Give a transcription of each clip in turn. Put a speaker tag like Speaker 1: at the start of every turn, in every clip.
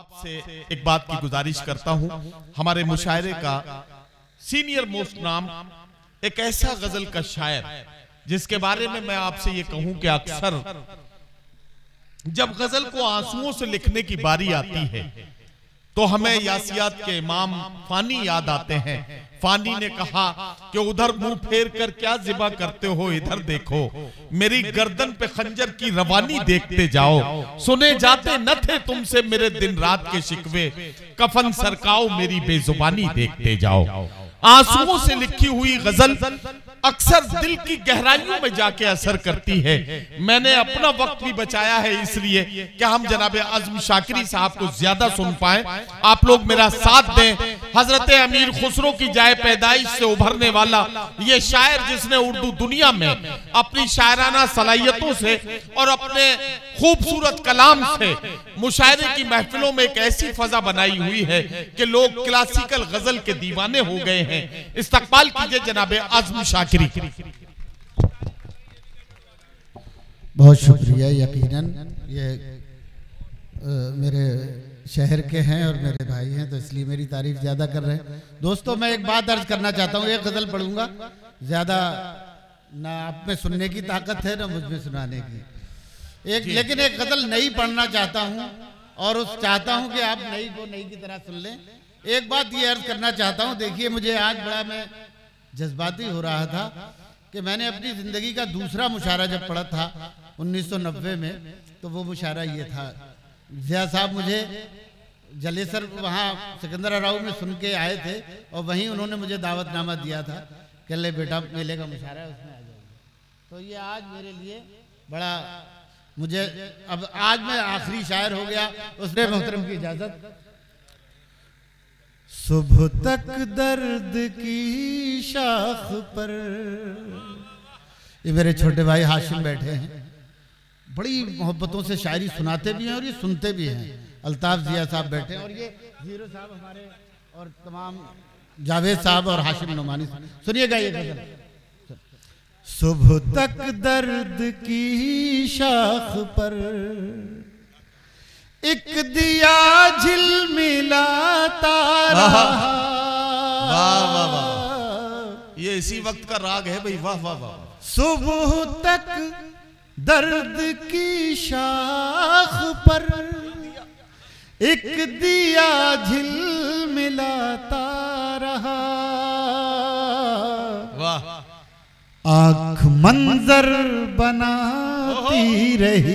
Speaker 1: आपसे एक बात की गुजारिश करता हूं। हमारे मुशायरे का सीनियर मोस्ट नाम एक ऐसा गजल का शायर जिसके बारे में मैं आपसे ये कहूं कि अक्सर जब गजल को आंसुओं से लिखने की बारी आती है तो हमें यासियात के इमाम फानी याद आते हैं। फानी ने कहा कि उधर मुंह फेर कर क्या जिबा करते हो, इधर देखो मेरी गर्दन पे खंजर की रवानी देखते जाओ। सुने जाते न थे तुमसे मेरे दिन रात के शिकवे, कफन सरकाओ मेरी बेजुबानी देखते जाओ। आंसुओं से लिखी हुई गजल अक्सर दिल की गहराइयों में जाके असर करती है। मैंने अपना वक्त भी बचाया है इसलिए कि हम जनाब आजम शाकिरी साहब को ज्यादा सुन पाए। आप लोग मेरा साथ दें। हजरत अमीर खुसरो की जाए पैदाइश से उभरने वाला ये शायर जिसने उर्दू दुनिया में अपनी शायराना सलाहियतों से और अपने खूबसूरत कलाम से मुशायरे की महफिलों में एक ऐसी फजा बनाई हुई है कि लोग क्लासिकल गजल के दीवाने हो गए हैं। इस्तकबाल कीजिए जनाब आजम शाकिरी।
Speaker 2: बहुत शुक्रिया। यकीनन ये मेरे शहर के हैं और मेरे भाई हैं तो इसलिए मेरी तारीफ ज्यादा कर रहे हैं। दोस्तों मैं एक बात अर्ज करना चाहता हूँ। एक गजल पढ़ूंगा, ज्यादा ना आप में सुनने की ताकत है ना मुझ में सुनाने की। लेकिन एक गजल नई पढ़ना चाहता हूँ और चाहता हूँ कि आप नई को नई की तरह सुन लें। एक बात ये अर्ज करना चाहता हूँ। देखिए मुझे आज बड़ा मैं जज्बाती हो रहा था कि मैंने अपनी जिंदगी का दूसरा मुशायरा जब पढ़ा था 1990 में, तो वो मुशायरा ये था। जिया साहब मुझे जलेसर वहाँ सिकंदरा राव में सुन के आए थे और वहीं उन्होंने मुझे दावतनामा दिया था कि ले बेटा मेले का मुशायरा है उसमें आ जाएगा। तो ये आज मेरे लिए बड़ा मुझे अब आज मैं आखिरी शायर हो गया। उसने मोहतरम की इजाजत। सुबह तक दर्द की शाख पर, ये मेरे छोटे भाई हाशिम बैठे हैं, बड़ी मोहब्बतों से शायरी सुनाते भी हैं और ये सुनते भी हैं। अल्ताफ जिया साहब बैठे हैं और ये जीरो साहब हमारे और तमाम जावेद साहब और हाशिम नुमानी। सुनिएगा ये गजल। सुबह तक दर्द की शाख पर एक दिया झिलमिलाता रहा।
Speaker 1: वाह वाह वाह, ये इसी वक्त का राग है भाई। वाह वाह वाह।
Speaker 2: सुबह तक दर्द की शाख पर एक दिया झिलमिलाता रहा।
Speaker 1: वाह।
Speaker 2: आंख मंजर बनाती रही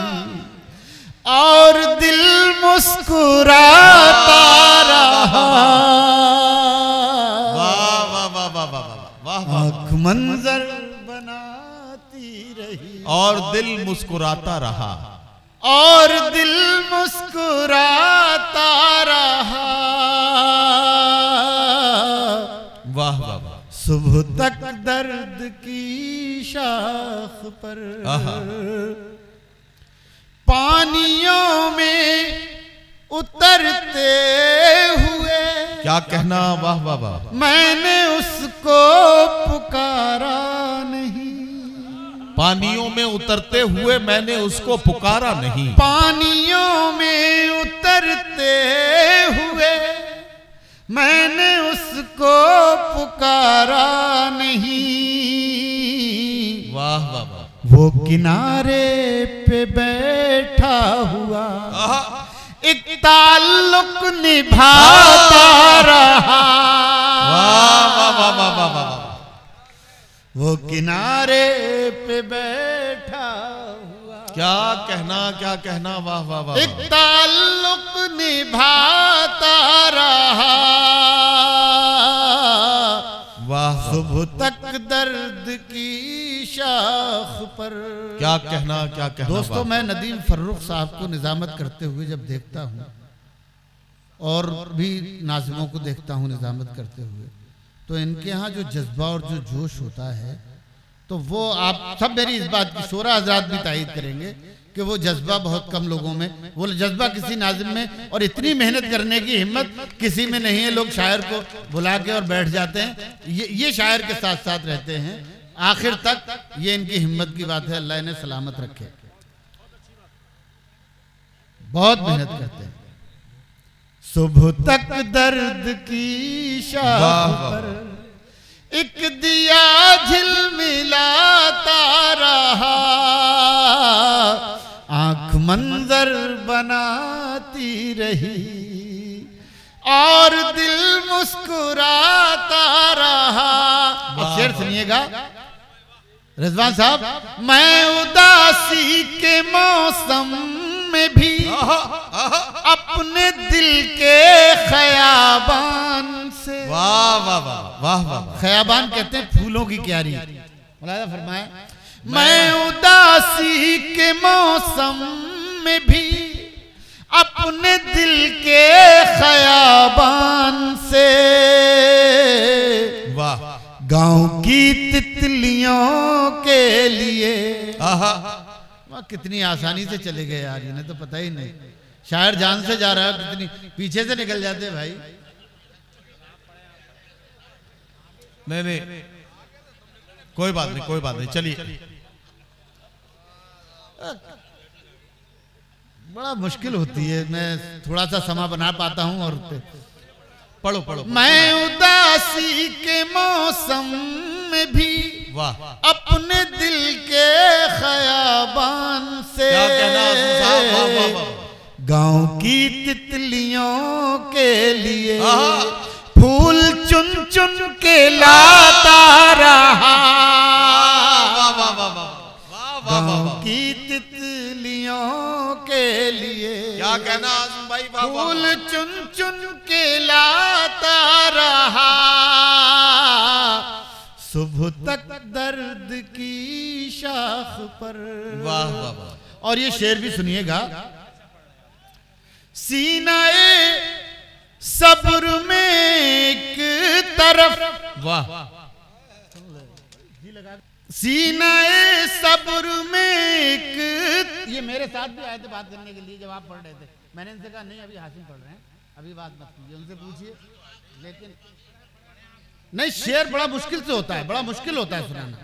Speaker 2: और दिल मुस्कुराता रहा।
Speaker 1: वाह वाह वाह वाह वाह वाह।
Speaker 2: आंख मंजर बनाती रही
Speaker 1: और दिल मुस्कुराता रहा,
Speaker 2: और दिल मुस्कुराता रहा।
Speaker 1: वाह वाह वाह।
Speaker 2: सुबह तक दर्द की शाख पर पानियों में उतरते हुए,
Speaker 1: क्या कहना। वाह वाह वाह।
Speaker 2: मैंने उसको पुकारा नहीं।
Speaker 1: पानियों में उतरते हुए मैंने उसको पुकारा नहीं।
Speaker 2: पानियों में उतरते हुए मैंने उसको पुकारा नहीं।
Speaker 1: वाह वाह वाह।
Speaker 2: वो किनारे पे बैठा हुआ एक ताल्लुक निभाता रहा।
Speaker 1: वाह वाह वाह वाह वाह वाह।
Speaker 2: वो किनारे पे बैठा हुआ,
Speaker 1: क्या कहना क्या कहना। वाह वाह वाह।
Speaker 2: एक ताल्लुक निभाता रहा।
Speaker 1: वाह।
Speaker 2: सुबह तक दर्द की शाख पर,
Speaker 1: क्या कहना क्या कहना।
Speaker 2: दोस्तों मैं नदीम फर्रुख साहब को निजामत करते हुए जब देखता हूँ और भी नाज़िमों को देखता हूँ निजामत करते हुए, तो इनके यहाँ जो जज्बा और जो जोश होता है, तो वो आप सब मेरी इस बात की शोरा हजरात भी तायद करेंगे कि वो जज्बा बहुत कम लोगों में, वो जज्बा किसी नाज़िम में और इतनी मेहनत करने की हिम्मत किसी में नहीं है। लोग शायर को बुला के और बैठ जाते हैं, ये शायर के साथ साथ रहते हैं आखिर तक। ये इनकी हिम्मत की बात है। अल्लाह इन्हें सलामत रखे। बहुत मेहनत करते हैं। सुबह तक दर्द की शाख पर एक दिया झिलमिलाता रहा, आंख मंजर बनाती रही और दिल मुस्कुराता रहा। अब शेर सुनिएगा रिजवान साहब। मैं उदासी के मौसम में भी अपने दिल के खयाबान से,
Speaker 1: वाह वाह वाह वाह वाह,
Speaker 2: खयाबान कहते हैं फूलों की क्यारी। मुलाहिजा फरमाए, मैं उदासी के मौसम में भी अपने दिल के खयाबान से,
Speaker 1: वाह,
Speaker 2: गांव की तितलियों के लिए। वाह, कितनी आसानी से चले गए यार, इन्हें तो पता ही नहीं। शायर जान से जा रहा है, कितनी पीछे से निकल जाते भाई।
Speaker 1: नहीं नहीं, कोई बात नहीं, कोई बात नहीं, चलिए।
Speaker 2: बड़ा मुश्किल होती है, मैं थोड़ा सा समय बना पाता हूँ। और
Speaker 1: पढ़ो पढ़ो।
Speaker 2: मैं उदासी के मौसम में भी,
Speaker 1: वाह,
Speaker 2: अपने दिल के खयाबान से,
Speaker 1: क्या कहना साहब, वाह वाह वाह,
Speaker 2: गांव की तितलियों के लिए फूल चुन चुन के लाता रहा। गांव की तितलियों के लिए
Speaker 1: क्या कहना भाई,
Speaker 2: फूल चुन चुन के लाता रहा, सुबह तक दर्द की शाख पर।
Speaker 1: वाह वाह वाह।
Speaker 2: और ये शेर भी सुनिएगा। सीनाए सब्र में एक तरफ,
Speaker 1: वाह,
Speaker 2: सीनाए सब्र में एक, ये मेरे साथ भी आए थे बात करने के लिए जब आप पढ़ रहे थे। मैंने इनसे कहा नहीं, अभी हासिल पढ़ रहे हैं, अभी बात मत कीजिए, उनसे पूछिए। लेकिन नहीं, शेर बड़ा मुश्किल से होता है, बड़ा मुश्किल होता है सुनाना।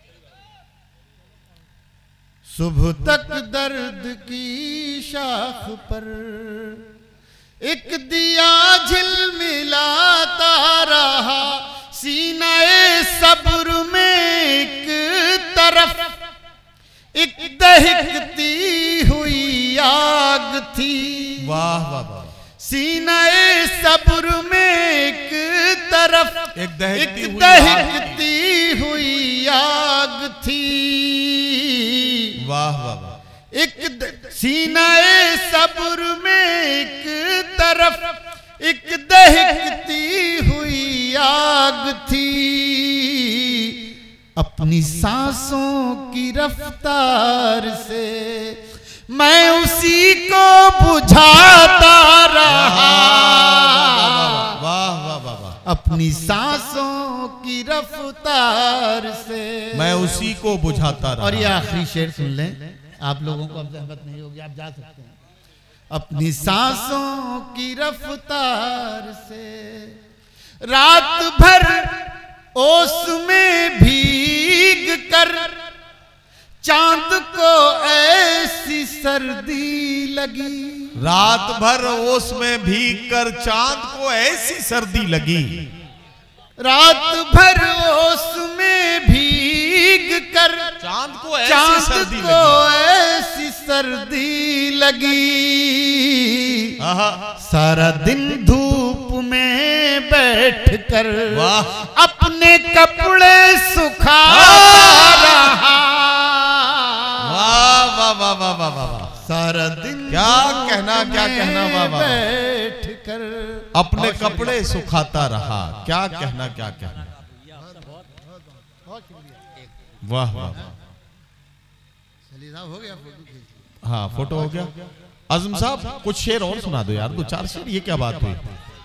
Speaker 2: सुबह तक दर्द की शाख पर एक दिया झिलमिलाता रहा, सीनाए सब्र में एक तरफ एक दहकती हुई आग थी।
Speaker 1: वाह वाह वाह।
Speaker 2: सीनाए सब्र में एक तरफ
Speaker 1: एक दहकती
Speaker 2: हुई आग थी।
Speaker 1: वाह वाह वाह।
Speaker 2: एक सीनाए सब्र में एक तरफ एक दहकती हुई आग थी, अपनी सांसों की रफ्तार से मैं उसी को बुझाता रहा।
Speaker 1: वाह वाह वाह वाह।
Speaker 2: अपनी सांसों की रफ्तार से
Speaker 1: मैं उसी को बुझाता रहा।
Speaker 2: और ये आखिरी शेर सुन लें, आप लोगों को अब जहमत नहीं होगी, आप जा सकते हैं। अपनी सांसों की रफ्तार से रात भर ओस में भीग कर चांद को ऐसी सर्दी लगी।
Speaker 1: रात भर ओस में भीग कर चांद को ऐसी सर्दी लगी।
Speaker 2: रात भर ओस में भीग कर
Speaker 1: चांद को ऐसी
Speaker 2: सर्दी लगी। सारा दिन धूप में बैठकर अपने कपड़े सुखा रहा।
Speaker 1: वाह वाह वाह वाह वाह वाह।
Speaker 2: सारा दिन
Speaker 1: क्या कहना वाह वाह।
Speaker 2: बैठकर
Speaker 1: अपने कपड़े सुखाता रहा। क्या कहना वाह वाह।
Speaker 2: हो गया फोटो।
Speaker 1: हाँ, फोटो हो गया। आजम साहब कुछ शेर और सुना दो यार, 2-4 शेर। ये क्या बात हुई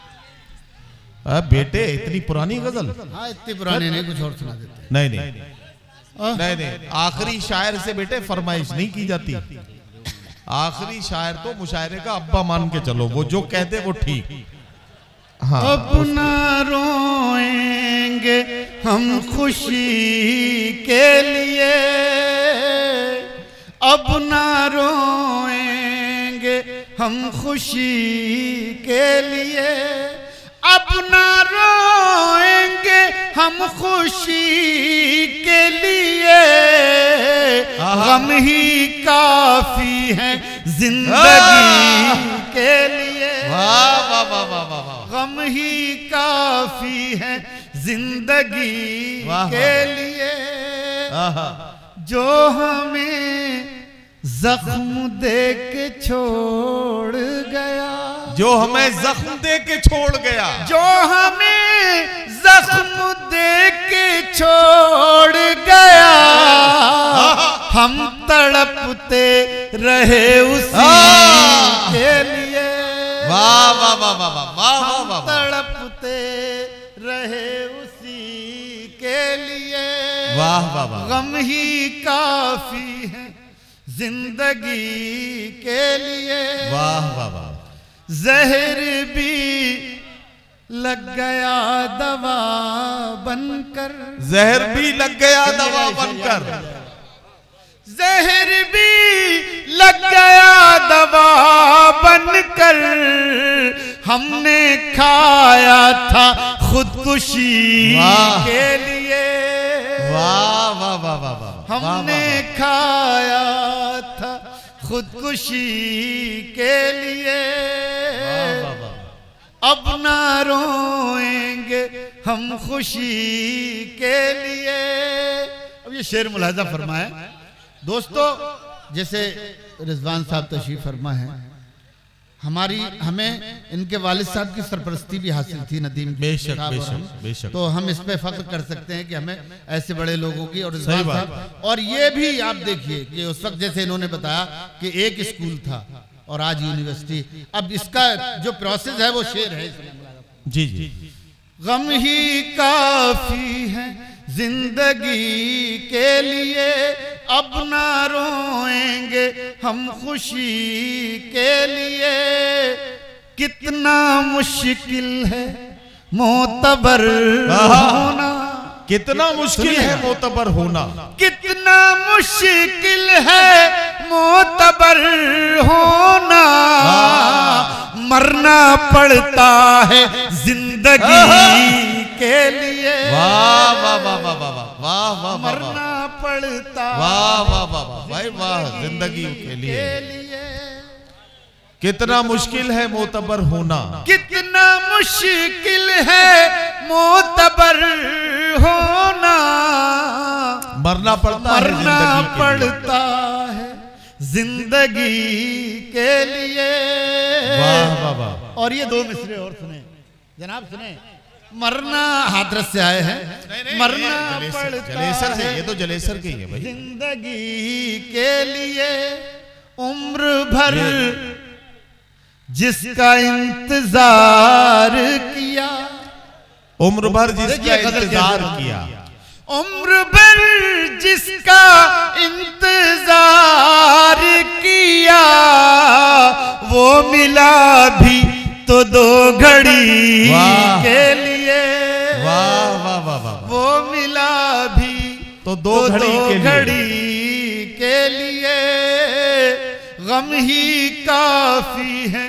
Speaker 1: बेटे, इतनी पुरानी गजल?
Speaker 2: हाँ, इतनी पुरानी नहीं, कुछ और सुना देते।
Speaker 1: नहीं नहीं नहीं, आखिरी शायर से बेटे फरमाइश नहीं की जाती। आखिरी शायर तो मुशायरे का अब्बा मान के चलो, वो जो कहते वो ठीक। हाँ,
Speaker 2: अब ना रोएंगे हम खुशी के लिए, अब ना रोएंगे हम खुशी के लिए, अब ना रोएंगे हम खुशी के लिए, गम ही काफी है जिंदगी के लिए।
Speaker 1: वाह वाह वाह वाह वाह,
Speaker 2: गम ही काफी है जिंदगी के लिए, जो हमें जख्म दे के छोड़ गया,
Speaker 1: जो हमें जख्म दे के छोड़ गया,
Speaker 2: जो हमें जख्म दे के छोड़ गया, हम तड़पते रहे उसी के लिए।
Speaker 1: वाह वाह वाह वाह वाह वाह वाह,
Speaker 2: तड़पते रहे उसी के लिए।
Speaker 1: वाह वाह वाह,
Speaker 2: गम ही काफी है जिंदगी के लिए।
Speaker 1: वाह वाह वाह,
Speaker 2: जहर भी लग गया दवा बनकर,
Speaker 1: जहर भी लग गया दवा बनकर,
Speaker 2: जहर भी लग गया दवा बनकर, हमने खाया था खुदकुशी के लिए।
Speaker 1: वाह वाह वाह वाह वाह,
Speaker 2: हमने खाया था खुदकुशी के लिए, अब ना रोएंगे हम खुशी के लिए। अब ये शेर मुलाहिजा फरमाए दोस्तों, जैसे रिजवान साहब तशरीफ फरमा है, हमें इनके वालिद साहब की सरपरस्ती भी हासिल थी, नदीम
Speaker 1: बेशक
Speaker 2: साहब और हम।
Speaker 1: बेशक,
Speaker 2: तो हम इस पे फख्र कर सकते हैं कि हमें ऐसे बड़े लोगों की, और रिजवान साहब, और ये भी आप देखिए कि उस वक्त जैसे इन्होंने बताया कि एक स्कूल था और आज यूनिवर्सिटी। अब इसका जो प्रोसेस है वो शेर है
Speaker 1: जी जी।
Speaker 2: गम ही काफी है जिंदगी के लिए, अब ना रोएंगे हम खुशी के लिए। कितना मुश्किल है मोतबर होना,
Speaker 1: कितना मुश्किल है मोतबर होना,
Speaker 2: कितना मुश्किल है मोतबर होना, मरना पड़ता है जिंदगी के लिए।
Speaker 1: वाह वाह वाह वाह वाह वाह वाह,
Speaker 2: मरना पड़ता,
Speaker 1: वाह वाह वाह वाह भाई वाह, जिंदगी के लिए कितना मुश्किल है मोतबर होना,
Speaker 2: कितना मुश्किल है मोतबर होना,
Speaker 1: मरना पड़ता है,
Speaker 2: मरना पड़ता है जिंदगी के लिए।
Speaker 1: वाह वाह वाह।
Speaker 2: और ये दो मिसरे और सुने जनाब, सुने। मरना हाथरस से आए हैं, मरना पड़ता
Speaker 1: जलेसर से, ये तो जलेसर के ही है भाई।
Speaker 2: जिंदगी के लिए उम्र भर जिसका इंतजार किया,
Speaker 1: उम्र भर जिसका इंतजार किया,
Speaker 2: उम्र भर जिसका इंतजार किया, वो मिला भी तो दो घड़ी के लिए।
Speaker 1: वाह वाह वाह वाह,
Speaker 2: वो मिला भी
Speaker 1: तो दो घड़ी
Speaker 2: के लिए। गम ही काफी है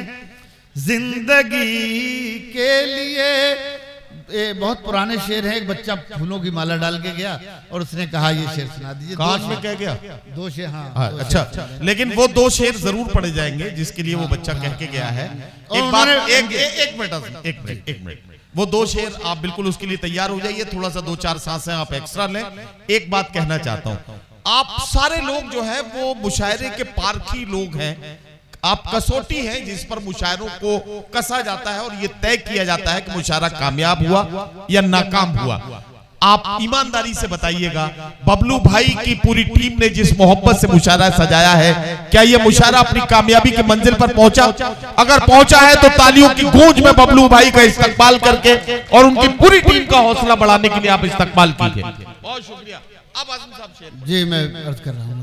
Speaker 2: जिंदगी के लिए। ये बहुत पुराने शेर है। एक बच्चा फूलों की माला डाल के गया और उसने कहा ये शेर सुना दीजिए।
Speaker 1: कान में कह गया
Speaker 2: दो शेर,
Speaker 1: हाँ अच्छा, लेकिन वो दो शेर जरूर पढ़े जाएंगे जिसके लिए वो बच्चा कह के गया है। एक बात, एक मिनट, वो दो शेर आप बिल्कुल उसके लिए तैयार हो जाइए। थोड़ा सा 2-4 सांसें आप एक्स्ट्रा लें। एक बात कहना चाहता हूं, आप सारे लोग जो है वो मुशायरे के पारखी लोग हैं। आप कसौटी हैं जिस पर मुशायरों को कसा जाता है और ये तय किया जाता है कि मुशायरा कामयाब हुआ या नाकाम हुआ। आप ईमानदारी से बताइएगा, बबलू भाई की पूरी टीम ने जिस मोहब्बत से मुशायरा सजाया है, क्या ये मुशायरा अपनी कामयाबी की मंजिल पर पहुंचा? अगर पहुंचा है तो तालियों की गूंज में बबलू भाई का इस्तकबाल करके और उनकी पूरी टीम का हौसला बढ़ाने के लिए आप इस्तकबाल कीजिए। बहुत शुक्रिया। अब आजम साहब शेर।
Speaker 2: जी मैं अर्ज कर रहा हूँ,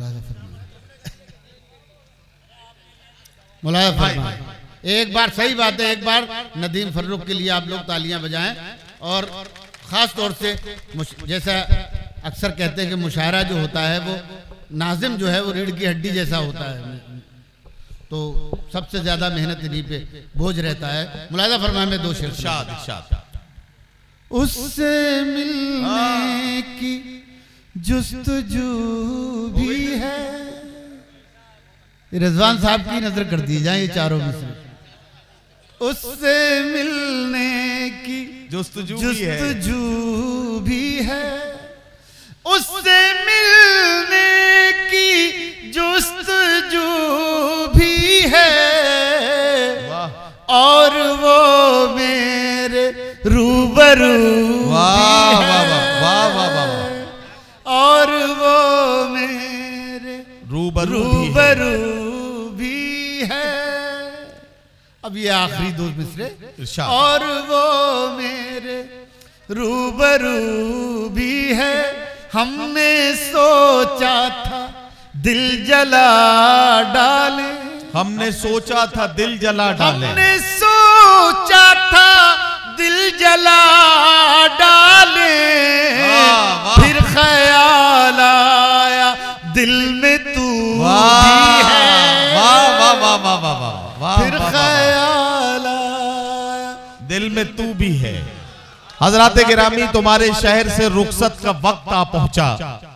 Speaker 2: मुलायम। एक बार सही बात है, एक बार नदीम फर्रुख के लिए आप लोग तालियां बजाएं। और ख़ास तौर से जैसा अक्सर कहते हैं कि मुशायरा जो होता है वो नाज़िम जो है वो रीढ़ की हड्डी जैसा होता है। तो सबसे ज्यादा मेहनत इन्हीं पे बोझ रहता है। मुलाहिजा फरमाए में 2 शेर
Speaker 1: इरशाद इरशाद।
Speaker 2: उससे मिलने की जुस्तजू भी है। रिजवान साहब की नजर कर दी जाए ये चारों में से। उससे मिलने की जुस्तजू भी है, उससे मिलने की जुस्तजू भी है, और वो मेरे रूबरू
Speaker 1: वाह वाह वाह वाह वाह,
Speaker 2: और वो मेरे
Speaker 1: रूबरू
Speaker 2: भी है। अब ये आखिरी 2 मिसरे।
Speaker 1: इरशाद।
Speaker 2: और वो मेरे रूबरू भी है, हमने सोचा था दिल जला डाले,
Speaker 1: हमने सोचा था दिल जला डाले,
Speaker 2: हमने सोचा था दिल जला डाले, फिर ख्याल आया दिल में तू भी है।
Speaker 1: वाह वाह वाह वाह वाह वाह,
Speaker 2: फिर ख्याल आया
Speaker 1: दिल में तू भी है। हजरात गिरामी, तुम्हारे शहर से रुखसत का वक्त आ पहुंचा।